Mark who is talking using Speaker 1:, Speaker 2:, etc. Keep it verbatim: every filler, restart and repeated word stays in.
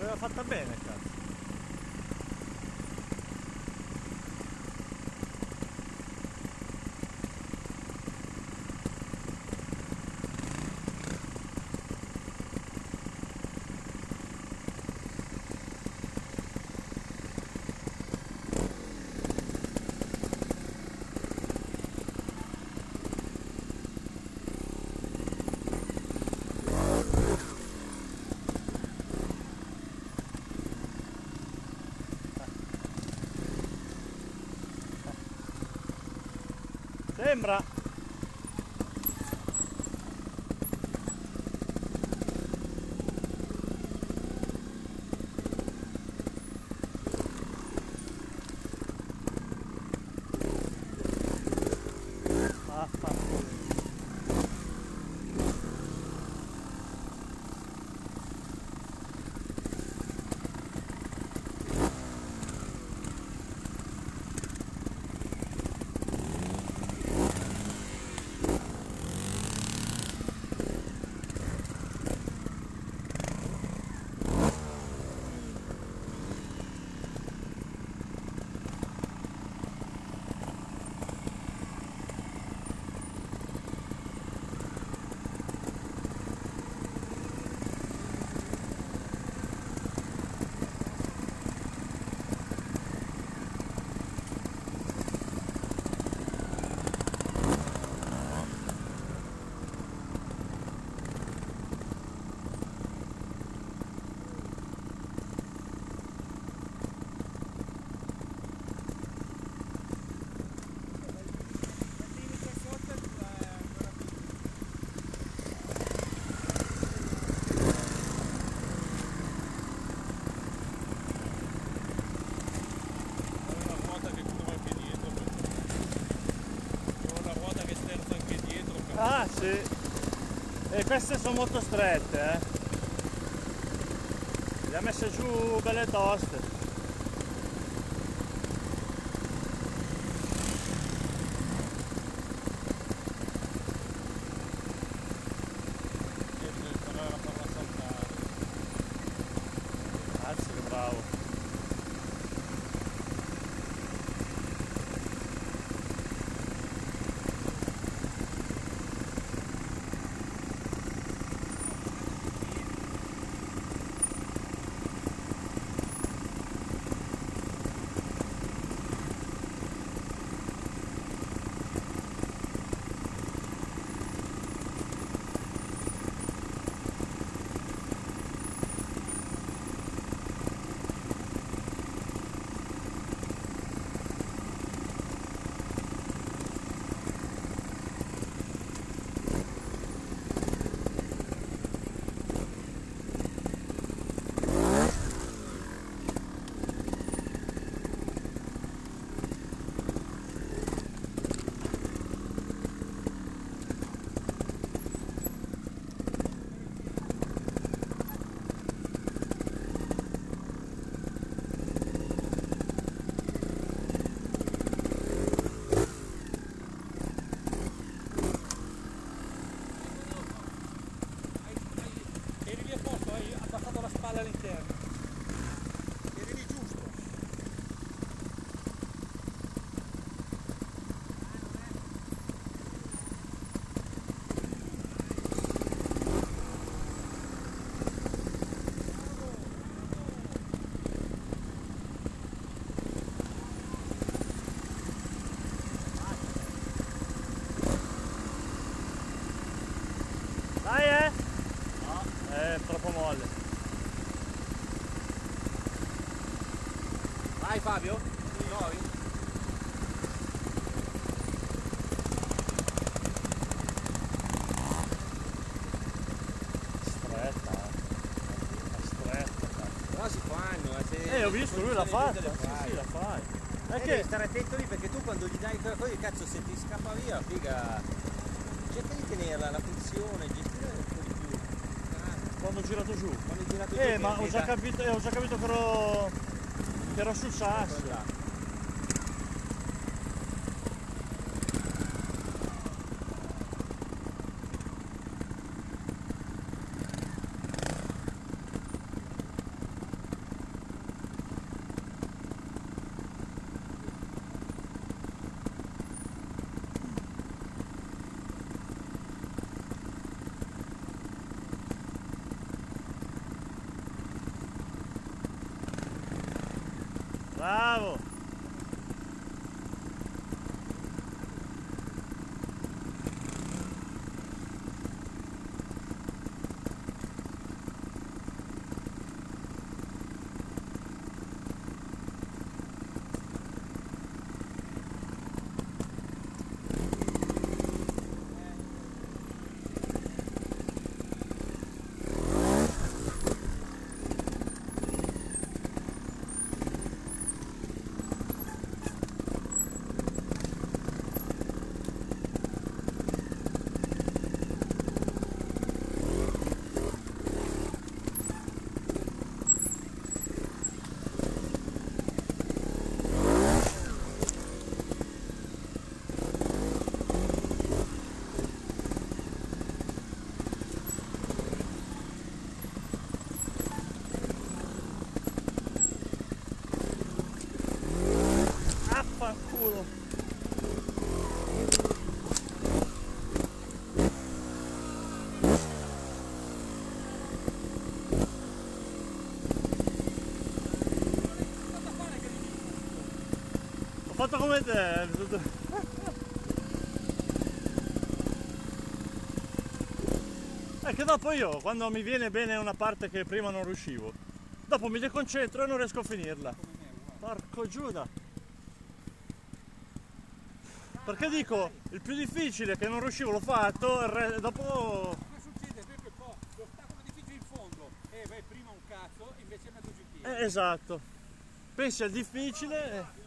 Speaker 1: L'aveva fatta bene, cazzo. Sembra. Ah, ah. Ah sì, e queste sono molto strette, eh. Le ha messe giù belle toste. Cazzo che bravo. All'interno eri lì giusto. Dai, eh? No, è troppo molle. Vai Fabio? Sì. Noi? Stretta, è stretta.
Speaker 2: Però si fanno, eh, se
Speaker 1: eh ho visto, lui l'ha fatta, sì, sì, la fai.
Speaker 2: È che devi stare attento lì perché tu quando gli dai quella cosa, cazzo, se ti scappa via, figa, cerca di tenerla, la tensione, gestire un po' di più.
Speaker 1: Quando ho girato giù?
Speaker 2: Quando hai girato
Speaker 1: eh,
Speaker 2: giù.
Speaker 1: ma ho già, capito, eh, ho già capito che ero, che ero sul sasso. Bravo. Affanculo. Ho fatto come te. È che dopo io, quando mi viene bene una parte che prima non riuscivo, dopo mi deconcentro e non riesco a finirla. Porco Giuda. Perché dico, il più difficile che non riuscivo l'ho fatto, e dopo...
Speaker 3: Ma succede proprio po', lo ostacolo difficile in fondo, e vai prima un cazzo, invece è mezzo gentile.
Speaker 1: Eh, esatto. Pensi al difficile...